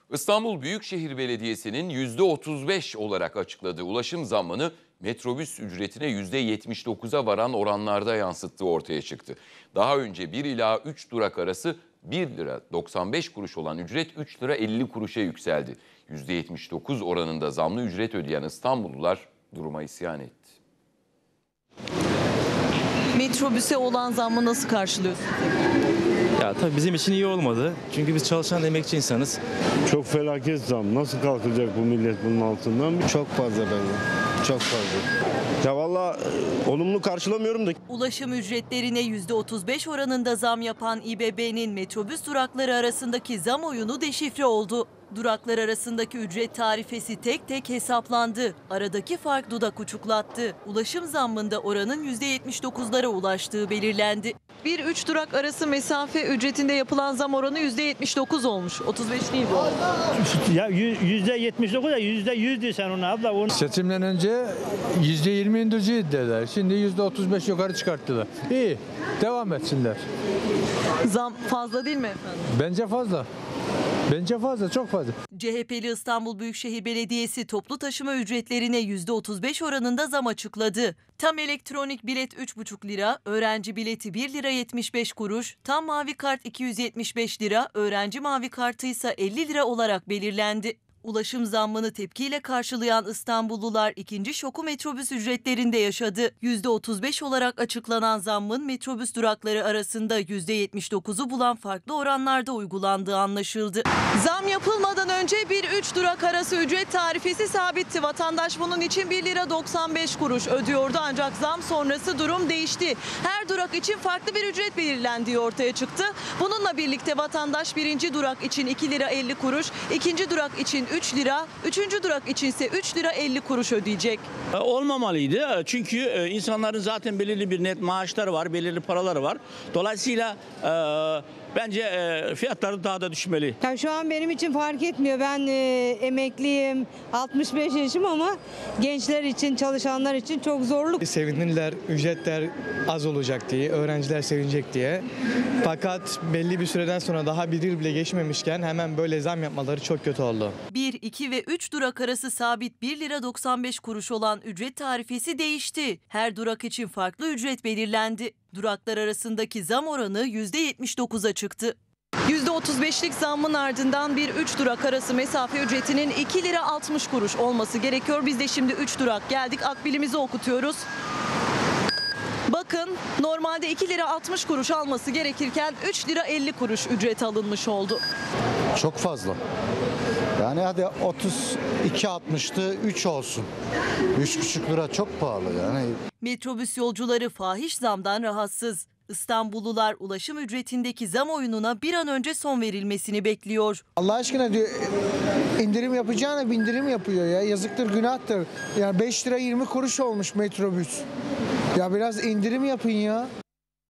İstanbul Büyükşehir Belediyesi'nin %35 olarak açıkladığı ulaşım zammını metrobüs ücretine %79'a varan oranlarda yansıttığı ortaya çıktı. Daha önce 1 ila 3 durak arası 1 lira 95 kuruş olan ücret 3 lira 50 kuruşa yükseldi. %79 oranında zamlı ücret ödeyen İstanbullular duruma isyan etti. Metrobüse olan zammı nasıl karşılıyorsunuz? Ya tabii bizim için iyi olmadı. Çünkü biz çalışan emekçi insanız. Çok felaket zam. Nasıl kalkacak bu millet bunun altından? Çok fazla bence. Çok fazla. Ya vallahi olumlu karşılamıyorum da. Ulaşım ücretlerine %35 oranında zam yapan İBB'nin metrobüs durakları arasındaki zam oyunu deşifre oldu. Duraklar arasındaki ücret tarifesi tek tek hesaplandı. Aradaki fark dudak uçuklattı. Ulaşım zammında oranın %79'lara ulaştığı belirlendi. 1-3 durak arası mesafe ücretinde yapılan zam oranı %79 olmuş. 35 değil bu. Ya %79 da %100'dü sen ona abla. Seçimden önce %20 indireceğiz dediler. Şimdi %35 yukarı çıkarttılar. İyi, devam etsinler. Zam fazla değil mi efendim? Bence fazla. Bence fazla, çok fazla. CHP'li İstanbul Büyükşehir Belediyesi toplu taşıma ücretlerine %35 oranında zam açıkladı. Tam elektronik bilet 3,5 lira, öğrenci bileti 1 lira 75 kuruş, tam mavi kart 275 lira, öğrenci mavi kartı ise 50 lira olarak belirlendi. Ulaşım zammını tepkiyle karşılayan İstanbullular ikinci şoku metrobüs ücretlerinde yaşadı. %35 olarak açıklanan zammın metrobüs durakları arasında %79'u bulan farklı oranlarda uygulandığı anlaşıldı. Zam yapılmadan önce 1-3 durak arası ücret tarifesi sabitti. Vatandaş bunun için 1 lira 95 kuruş ödüyordu ancak zam sonrası durum değişti. Her durak için farklı bir ücret belirlendiği ortaya çıktı. Bununla birlikte vatandaş birinci durak için 2 lira 50 kuruş, ikinci durak için 3 lira, üçüncü durak içinse 3 lira 50 kuruş ödeyecek. Olmamalıydı çünkü insanların zaten belirli bir net maaşları var, belirli paraları var. Dolayısıyla bence fiyatları daha da düşmeli. Ya şu an benim için fark etmiyor. Ben emekliyim, 65 yaşım ama gençler için, çalışanlar için çok zorluk. Sevinirler, ücretler az olacak diye, öğrenciler sevinecek diye. Fakat belli bir süreden sonra daha bir yıl bile geçmemişken hemen böyle zam yapmaları çok kötü oldu. 1, 2 ve 3 durak arası sabit 1 lira 95 kuruş olan ücret tarifesi değişti. Her durak için farklı ücret belirlendi. Duraklar arasındaki zam oranı %79'a çıktı. %35'lik zammın ardından 1-3 durak arası mesafe ücretinin 2 lira 60 kuruş olması gerekiyor. Biz de şimdi 3 durak geldik. Akbilimizi okutuyoruz. Bakın normalde 2 lira 60 kuruş alması gerekirken 3 lira 50 kuruş ücret alınmış oldu. Çok fazla. Yani hadi 32.60'tı 3 olsun. 3,5 lira çok pahalı yani. Metrobüs yolcuları fahiş zamdan rahatsız. İstanbullular ulaşım ücretindeki zam oyununa bir an önce son verilmesini bekliyor. Allah aşkına diyor, indirim yapacağına bindirim yapıyor ya. Yazıktır, günahtır. Yani 5 lira 20 kuruş olmuş metrobüs. Ya biraz indirim yapın ya.